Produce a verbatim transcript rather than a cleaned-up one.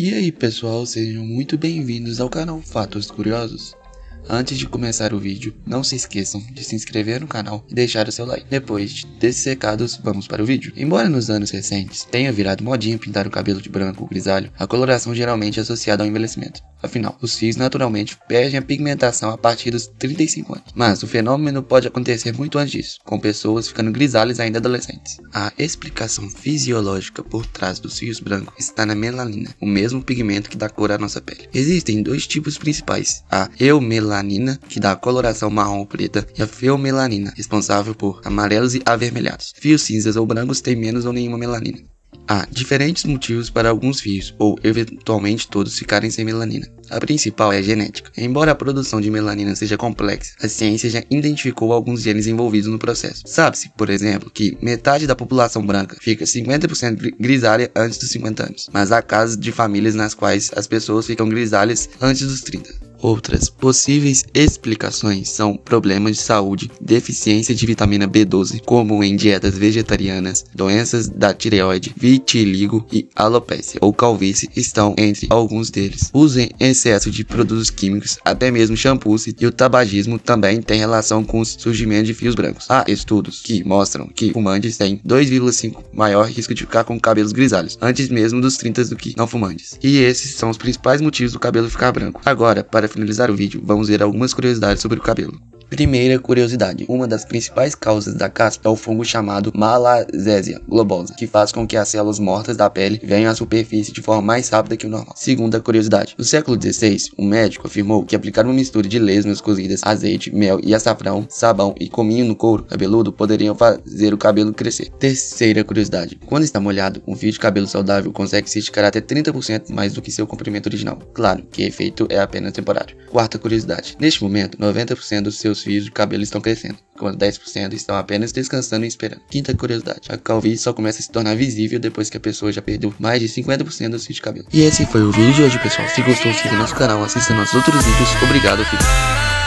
E aí pessoal, sejam muito bem-vindos ao canal Fatos Curiosos. Antes de começar o vídeo, não se esqueçam de se inscrever no canal e deixar o seu like. Depois desses recados, vamos para o vídeo. Embora nos anos recentes tenha virado modinha pintar o cabelo de branco ou grisalho, a coloração geralmente é associada ao envelhecimento. Afinal, os fios naturalmente perdem a pigmentação a partir dos trinta e cinco anos. Mas o fenômeno pode acontecer muito antes disso, com pessoas ficando grisalhas ainda adolescentes. A explicação fisiológica por trás dos fios brancos está na melanina, o mesmo pigmento que dá cor à nossa pele. Existem dois tipos principais, a eumelanina, que dá a coloração marrom ou preta, e a feomelanina, responsável por amarelos e avermelhados. Fios cinzas ou brancos têm menos ou nenhuma melanina. Há diferentes motivos para alguns fios, ou eventualmente todos, ficarem sem melanina. A principal é a genética. Embora a produção de melanina seja complexa, a ciência já identificou alguns genes envolvidos no processo. Sabe-se, por exemplo, que metade da população branca fica cinquenta por cento grisalha antes dos cinquenta anos, mas há casos de famílias nas quais as pessoas ficam grisalhas antes dos trinta. Outras possíveis explicações são problemas de saúde, deficiência de vitamina B doze, como em dietas vegetarianas, doenças da tireoide, vitiligo e alopecia ou calvície estão entre alguns deles. Uso em excesso de produtos químicos, até mesmo shampoos, e o tabagismo também tem relação com o surgimento de fios brancos. Há estudos que mostram que fumantes têm dois vírgula cinco maior risco de ficar com cabelos grisalhos, antes mesmo dos trinta do que não fumantes. E esses são os principais motivos do cabelo ficar branco. Agora, para finalizar o vídeo, vamos ver algumas curiosidades sobre o cabelo. Primeira curiosidade: uma das principais causas da caspa é o fungo chamado Malassezia globosa, que faz com que as células mortas da pele venham à superfície de forma mais rápida que o normal. Segunda curiosidade: no século dezesseis, um médico afirmou que aplicar uma mistura de lesmas cozidas, azeite, mel e açafrão, sabão e cominho no couro cabeludo poderiam fazer o cabelo crescer. Terceira curiosidade: quando está molhado, um fio de cabelo saudável consegue se esticar até trinta por cento mais do que seu comprimento original. Claro que o efeito é apenas temporário. Quarta curiosidade: neste momento, noventa por cento dos seus fios de cabelo estão crescendo, enquanto dez por cento estão apenas descansando e esperando. Quinta curiosidade: a calvície só começa a se tornar visível depois que a pessoa já perdeu mais de cinquenta por cento dos fios de cabelo. E esse foi o vídeo de hoje, pessoal. Se gostou, siga nosso canal, assista nossos outros vídeos. Obrigado, fique.